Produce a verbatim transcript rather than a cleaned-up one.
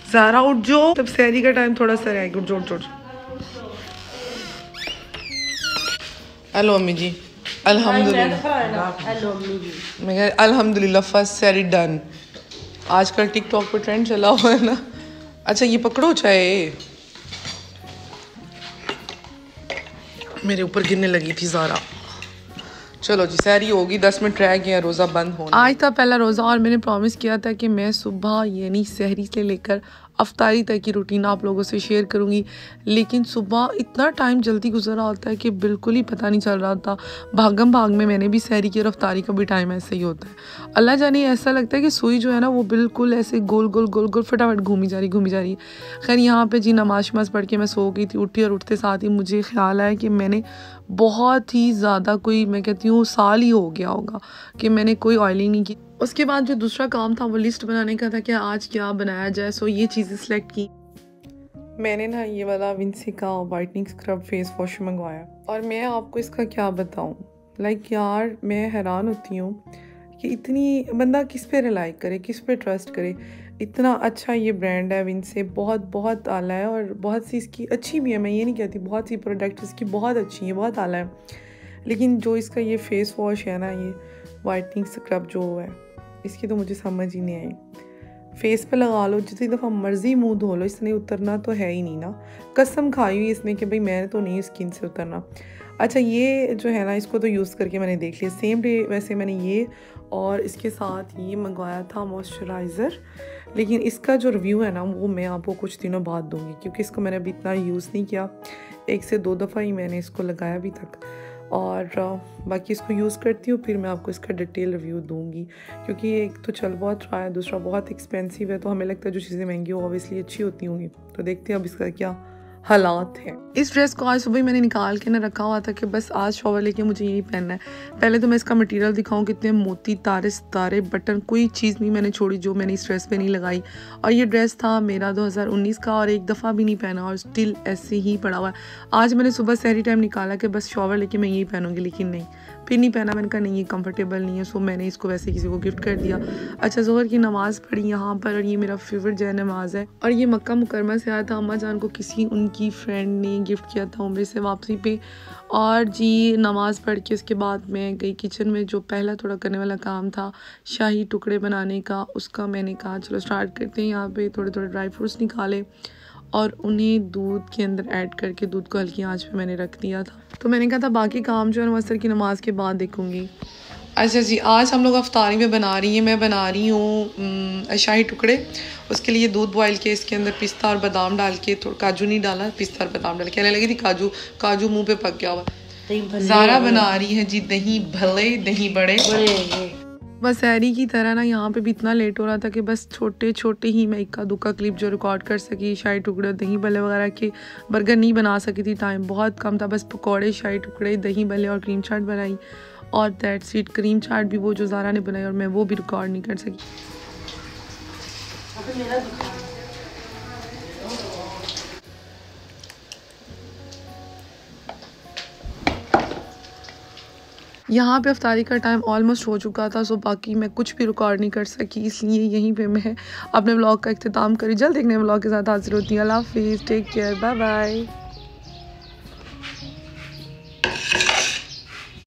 ज़ारा उठ जो, तब सहरी का टाइम थोड़ा सा रहेगा। उठ जो उठ जो। हेलो अम्मी जी, अल्हम्दुलिल्लाह। हेलो अम्मी जी। मैं कह अल्हम्दुलिल्लाह फर्स्ट सहरी डन। आजकल टिकटॉक पे ट्रेंड चला हुआ है ना। अच्छा ये पकड़ो चाहे, मेरे ऊपर गिरने लगी थी ज़ारा। चलो जी सहरी होगी, दस मिनट रह गए, रोज़ा बंद होना। आज था पहला रोज़ा और मैंने प्रॉमिस किया था कि मैं सुबह यानी सहरी से लेकर अफ्तारी तक की रूटीन आप लोगों से शेयर करूंगी, लेकिन सुबह इतना टाइम जल्दी गुजर रहा होता है कि बिल्कुल ही पता नहीं चल रहा होता। भागम भाग में मैंने भी सहरी की और अफ्तारी का भी टाइम ऐसे ही होता है। अल्लाह जाने ऐसा लगता है कि सुई जो है ना वो बिल्कुल ऐसे गोल गोल गोल गोल फटाफट घूमी जा रही घूमी जा रही है। खैर यहाँ पे जी नमाज शमाज पढ़ के मैं सो गई थी। उठी और उठते साथ ही मुझे ख्याल आया कि मैंने बहुत ही ज़्यादा कोई मैं कहती हूँ साल ही हो गया होगा कि मैंने कोई ऑयलिंग नहीं की। उसके बाद जो दूसरा काम था वो लिस्ट बनाने का था कि आज क्या बनाया जाए। सो ये चीज़ें सिलेक्ट की मैंने ना। ये वाला विंसी का वाइटनिंग स्क्रब फेस वॉश मंगवाया और मैं आपको इसका क्या बताऊँ, लाइक यार मैं हैरान होती हूँ कि इतनी बंदा किस पे रिलाई करे, किस पे ट्रस्ट करे। इतना अच्छा ये ब्रांड है विंसे, बहुत बहुत आला है और बहुत सी इसकी अच्छी भी है, मैं ये नहीं कहती, बहुत सी प्रोडक्ट इसकी बहुत अच्छी है, बहुत आला है। लेकिन जो इसका ये फेस वॉश है ना, ये वाइटनिंग स्क्रब जो है, इसकी तो मुझे समझ ही नहीं आई। फेस पे लगा लो, जितनी दफ़ा मर्ज़ी मुंह धो लो, इसने उतरना तो है ही नहीं ना। कसम खाई हुई इसने कि भाई मैंने तो नहीं स्किन से उतरना। अच्छा ये जो है ना, इसको तो यूज़ करके मैंने देख लिया सेम डे। वैसे मैंने ये और इसके साथ ये मंगवाया था मॉइस्चराइज़र, लेकिन इसका जो रिव्यू है ना वो मैं आपको कुछ दिनों बाद दूँगी, क्योंकि इसको मैंने अभी इतना यूज़ नहीं किया। एक से दो दफ़ा ही मैंने इसको लगाया अभी तक, और बाकी इसको यूज़ करती हूँ, फिर मैं आपको इसका डिटेल रिव्यू दूंगी। क्योंकि एक तो चल बहुत रहा है, दूसरा बहुत एक्सपेंसिव है, तो हमें लगता है जो चीज़ें महंगी हो ऑब्वियसली अच्छी होती होंगी। तो देखते हैं अब इसका क्या हालात हैं। इस ड्रेस को आज सुबह मैंने निकाल के ना रखा हुआ था कि बस आज शॉवर लेके मुझे यही पहनना है। पहले तो मैं इसका मटेरियल दिखाऊं, कितने मोती तारे सितारे बटन, कोई चीज़ नहीं मैंने छोड़ी जो मैंने इस ड्रेस पे नहीं लगाई। और ये ड्रेस था मेरा दो हज़ार उन्नीस का और एक दफ़ा भी नहीं पहना और स्टिल ऐसे ही पड़ा हुआ है। आज मैंने सुबह सहरी टाइम निकाला कि बस शॉवर लेके मैं यही पहनूंगी, लेकिन नहीं, फिर नहीं पहना। मैंने कहा नहीं ये कंफर्टेबल नहीं है, सो मैंने इसको वैसे किसी को गिफ्ट कर दिया। अच्छा ज़ोहर की नमाज़ पढ़ी यहाँ पर, और ये मेरा फेवरेट जय नमाज है और ये मक्का मुकरमा से आया था। अम्मा जान को किसी उनकी फ्रेंड ने गिफ्ट किया था उम्र से वापसी पे। और जी नमाज़ पढ़ के उसके बाद मैं गई किचन में, जो पहला थोड़ा करने वाला काम था शाही टुकड़े बनाने का, उसका मैंने कहा चलो स्टार्ट करते हैं। यहाँ पे थोड़े थोड़े ड्राई फ्रूट्स निकाले और उन्हें दूध के अंदर ऐड करके दूध को हल्की आंच पे मैंने रख दिया था। तो मैंने कहा था बाकी काम जो है ना असर की नमाज के बाद देखूंगी। अच्छा जी आज हम लोग अफ्तारी में बना रही हैं, मैं बना रही हूँ शाही टुकड़े। उसके लिए दूध बॉयल के इसके अंदर पिस्ता और बादाम डाल के, थोड़ा काजू नहीं डाला, पिस्ता और बादाम डाल के, कहने लगी थी काजू काजू मुँह पे पक गया हुआ। ज़ारा बना रही है जी दही भले दही बड़े। बस सहरी की तरह ना यहाँ पे भी इतना लेट हो रहा था कि बस छोटे छोटे ही मैं इक्का दुक्का क्लिप जो रिकॉर्ड कर सकी। शाही टुकड़े दही भले वगैरह के बर्गर नहीं बना सकी थी, टाइम बहुत कम था। बस पकौड़े शाही टुकड़े दही भले और क्रीम चाट बनाई, और दैट स्वीट क्रीम चाट भी वो जो ज़ारा ने बनाई और मैं वो भी रिकॉर्ड नहीं कर सकी। यहाँ पे अफ्तारी का टाइम ऑलमोस्ट हो चुका था, सो बाकी मैं कुछ भी रिकॉर्ड नहीं कर सकी, इसलिए यहीं पे मैं अपने व्लॉग का इख्तिताम करी। जल्द देखने व्लॉग के साथ हाजिर होती हूँ। अल्लाह हाफिज़, टेक केयर, बाय बाय।